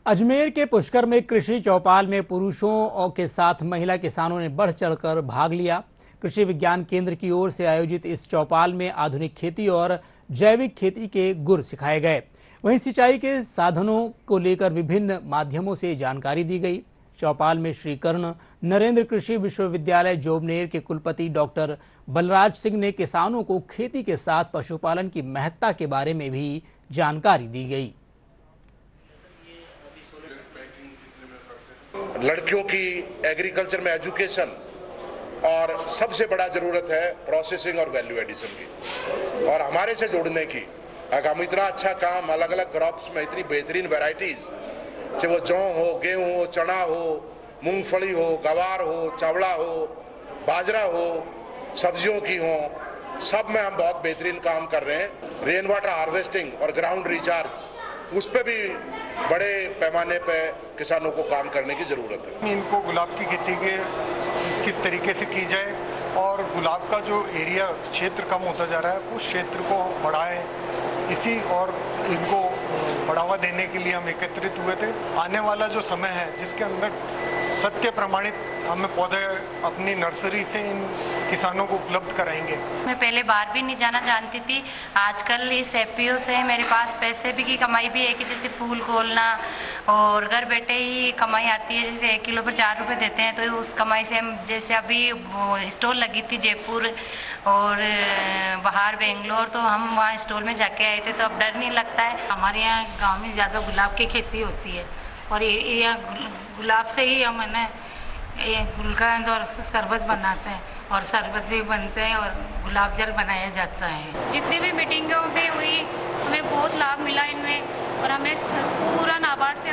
अजमेर के पुष्कर में कृषि चौपाल में पुरुषों के साथ महिला किसानों ने बढ़ चढ़कर भाग लिया। कृषि विज्ञान केंद्र की ओर से आयोजित इस चौपाल में आधुनिक खेती और जैविक खेती के गुर सिखाए गए। वहीं सिंचाई के साधनों को लेकर विभिन्न माध्यमों से जानकारी दी गई। चौपाल में श्री कर्ण नरेंद्र कृषि विश्वविद्यालय जोबनेर के कुलपति डॉक्टर बलराज सिंह ने किसानों को खेती के साथ पशुपालन की महत्ता के बारे में भी जानकारी दी गई। लड़कियों की एग्रीकल्चर में एजुकेशन और सबसे बड़ा जरूरत है प्रोसेसिंग और वैल्यू एडिशन की और हमारे से जोड़ने की। हम इतना अच्छा काम अलग अलग क्रॉप्स में इतनी बेहतरीन वैरायटीज, चाहे वो जौ हो, गेहूं हो, चना हो, मूंगफली हो, गवार हो, चावला हो, बाजरा हो, सब्जियों की हो, सब में हम बहुत बेहतरीन काम कर रहे हैं। रेन वाटर हार्वेस्टिंग और ग्राउंड रिचार्ज, उस पर भी बड़े पैमाने पे किसानों को काम करने की जरूरत है। इनको गुलाब की खेती के किस तरीके से की जाए और गुलाब का जो एरिया क्षेत्र कम होता जा रहा है उस क्षेत्र को बढ़ाएं, इसी और इनको बढ़ावा देने के लिए हम एकत्रित हुए थे। आने वाला जो समय है जिसके अंदर सत्य प्रमाणित हमें पौधे अपनी नर्सरी से इन किसानों को उपलब्ध कराएंगे। मैं पहले बाहर भी नहीं जाना जानती थी। आजकल इस एफपीओ से मेरे पास पैसे भी की कमाई भी है कि जैसे फूल खोलना और घर बैठे ही कमाई आती है। जैसे 1 किलो पर 4 रुपए देते हैं, तो उस कमाई से हम जैसे अभी स्टॉल लगी थी जयपुर और बाहर बेंगलोर, तो हम वहाँ स्टॉल में जाके आए थे, तो अब डर नहीं लगता है। हमारे यहाँ गांव में ज़्यादा गुलाब की खेती होती है और ये यहाँ गुलाब से ही हम है ना गुलकंद और शरबत बनाते हैं और शरबत भी बनते हैं और गुलाब जल बनाया जाता है। जितनी भी मीटिंगों में हुई हमें बहुत लाभ मिला इनमें और हमें पूरा नाबार्ड से